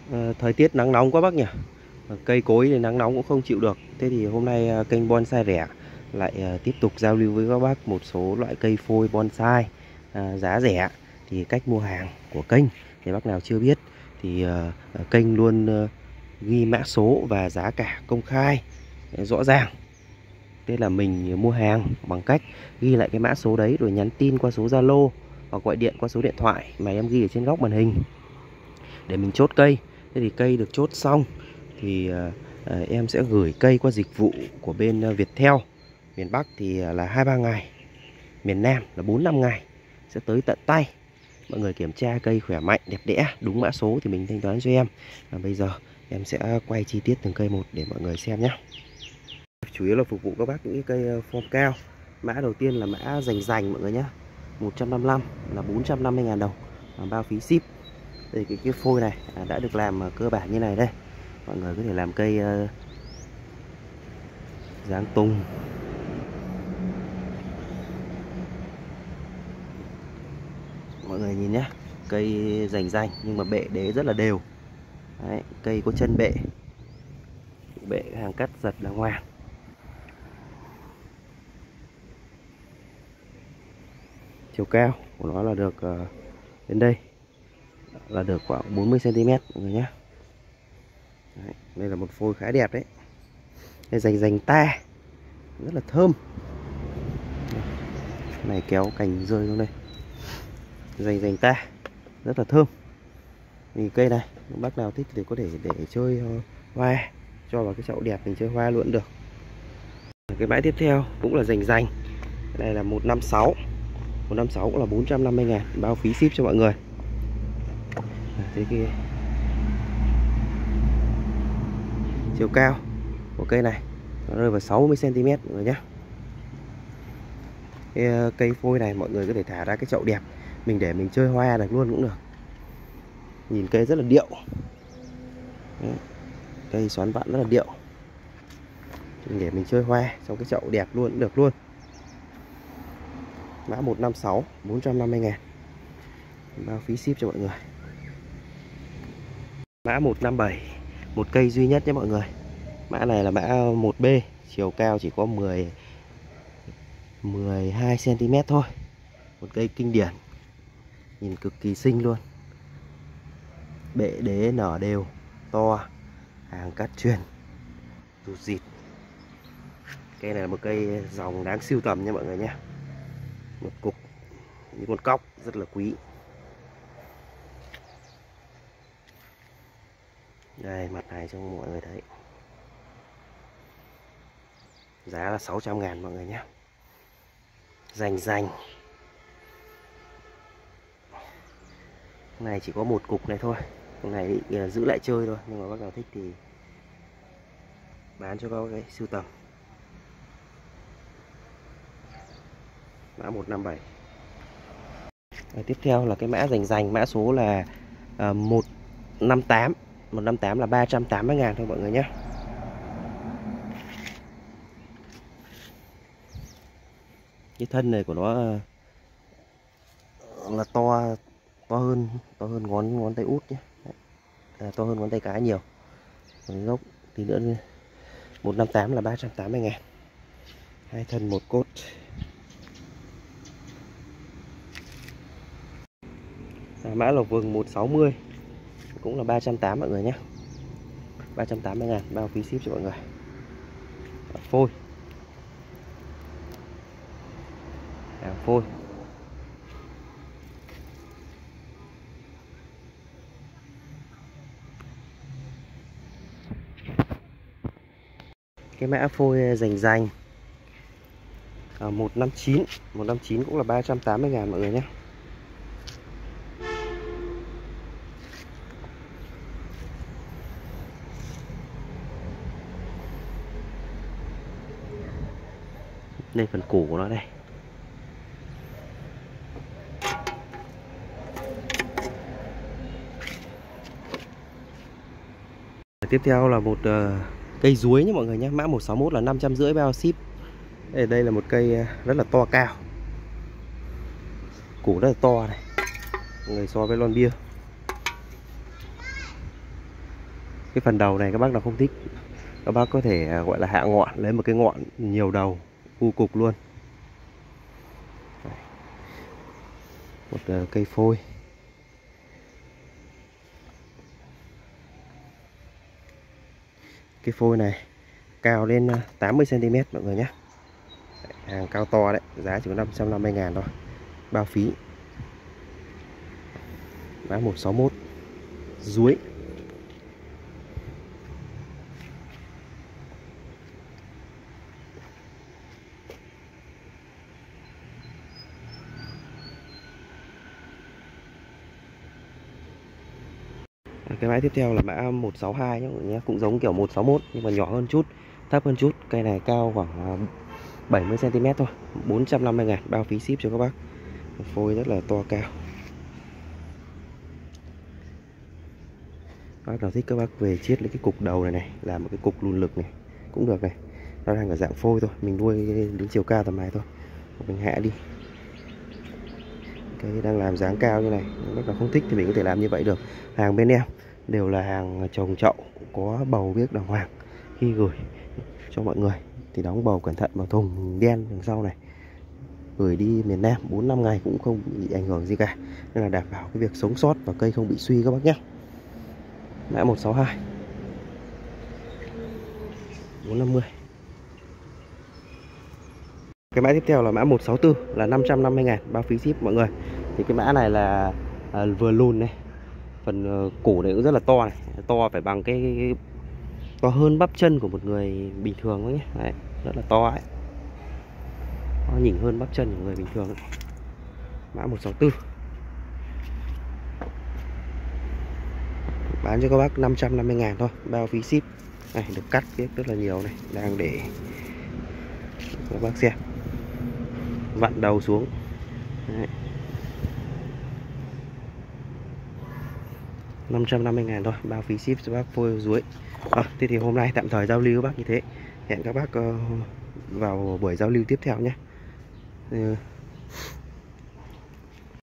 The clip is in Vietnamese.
Thời tiết nắng nóng quá bác nhỉ. Cây cối thì nắng nóng cũng không chịu được. Thế thì hôm nay kênh Bonsai Rẻ lại tiếp tục giao lưu với các bác một số loại cây phôi bonsai giá rẻ. Thì cách mua hàng của kênh thì bác nào chưa biết thì kênh luôn ghi mã số và giá cả công khai rõ ràng. Thế là mình mua hàng bằng cách ghi lại cái mã số đấy rồi nhắn tin qua số Zalo hoặc gọi điện qua số điện thoại mà em ghi ở trên góc màn hình để mình chốt cây. Thế thì cây được chốt xong thì em sẽ gửi cây qua dịch vụ của bên Viettel. Miền Bắc thì là 2-3 ngày, miền Nam là 4-5 ngày, sẽ tới tận tay. Mọi người kiểm tra cây khỏe mạnh, đẹp đẽ, đúng mã số thì mình thanh toán cho em. Bây giờ em sẽ quay chi tiết từng cây một để mọi người xem nhé. Chủ yếu là phục vụ các bác những cây form cao. Mã đầu tiên là mã rành rành mọi người nhé, 155 là 450.000 đồng bao phí ship. Đây cái phôi này đã được làm cơ bản như này đây. Mọi người có thể làm cây dáng tung, mọi người nhìn nhé, cây rành rành nhưng mà bệ đế rất là đều. Đấy, cây có chân bệ hàng cắt giật là ngoan. Chiều cao của nó là được đến đây là được khoảng 40 cm mọi người nhé. Đấy, đây là một phôi khá đẹp đấy. Đây rành rành ta rất là thơm. Này kéo cành rơi xuống đây, rành rành ta rất là thơm. Thì cây này bác nào thích thì có thể để chơi hoa, cho vào cái chậu đẹp mình chơi hoa luôn được. Cái bãi tiếp theo cũng là rành rành. Đây là 156 cũng là 450.000 bao phí ship cho mọi người. Thế kia chiều cao của cây này nó rơi vào 60 cm mọi người nhé. Cái cây phôi này mọi người có thể thả ra cái chậu đẹp mình để mình chơi hoa được luôn cũng được. Nhìn cây rất là điệu. Đấy, cây xoắn vặn rất là điệu, để mình chơi hoa trong cái chậu đẹp luôn cũng được luôn. Mã 156 450.000 bao phí ship cho mọi người. Mã 157, một cây duy nhất nhé mọi người. Mã này là mã 1B, chiều cao chỉ có 12 cm thôi. Một cây kinh điển, nhìn cực kỳ xinh luôn. Bệ đế nở đều, to, hàng cắt truyền, rụt rịt. Cây này là một cây dòng đáng sưu tầm nha mọi người nhé. Một cục như con cóc rất là quý. Đây mặt này cho mọi người thấy. Giá là 600.000 mọi người nhé. Rành rành. Này chỉ có một cục này thôi. Cái này giữ lại chơi thôi, nhưng mà bác nào thích thì bán cho các cái sưu tầm. Mã 157. Tiếp theo là cái mã rành rành, mã số là 158. 158 là 380.000 thôi mọi người nhé. Cái thân này của nó là to hơn ngón tay út nhé. To hơn ngón tay cái nhiều. Gốc tí nữa 158 là 380.000. Hai thân một cốt. Mã lộc vừng 160 cũng là 380 mọi người nhé. 380.000 bao phí ship cho mọi người. Phôi. Phôi. Cái mã phôi rành rành 159 cũng là 380.000 mọi người nhé. Đây phần củ của nó đây. Tiếp theo là một cây chuối nhé mọi người nhé. Mã 161 là 550 bao ship. Đây là một cây rất là to cao. Củ rất là to này. Mọi người so với lon bia. Cái phần đầu này các bác nào không thích, các bác có thể gọi là hạ ngọn, lấy một cái ngọn nhiều đầu u cục luôn. Một cây phôi. Cái phôi này cao lên 80 cm mọi người nhé. Hàng cao to đấy, giá chỉ có 550.000 thôi. Bao phí. Mã 161 Duối. Cái mã tiếp theo là mã 162 nhé mọi người nhé, cũng giống kiểu 161 nhưng mà nhỏ hơn chút, thấp hơn chút. Cây này cao khoảng 70 cm thôi, 450.000 bao phí ship cho các bác. Phôi rất là to cao. Bác nào thích các bác về chiết lấy cái cục đầu này này, làm một cái cục lùn lực này cũng được này. Nó đang ở dạng phôi thôi, mình nuôi đến chiều cao tầm này thôi, mình hạ đi. Cây đang làm dáng cao như này, bác nào không thích thì mình có thể làm như vậy được. Hàng bên em đều là hàng trồng chậu, có bầu biếc đàng hoàng. Khi gửi cho mọi người thì đóng bầu cẩn thận vào thùng đen đằng sau này, gửi đi miền Nam 4-5 ngày cũng không bị ảnh hưởng gì cả, nên là đảm bảo cái việc sống sót và cây không bị suy các bác nhé. Mã 162 450. Cái mã tiếp theo là mã 164 là 550.000 bao phí ship mọi người. Thì cái mã này là vừa lùn này, phần cổ này cũng rất là to này, to phải bằng cái to hơn bắp chân của một người bình thường đấy nhé. Đấy, rất là to ấy, nó nhìn hơn bắp chân của người bình thường ấy. Mã 164 bán cho các bác 550.000 thôi, bao phí ship. Này được cắt viết rất là nhiều này, đang để các bác xem. Vặn đầu xuống. Đấy. 550.000 thôi, bao phí ship cho bác phôi Duối. Thế thì hôm nay tạm thời giao lưu các bác như thế. Hẹn các bác vào buổi giao lưu tiếp theo nhé.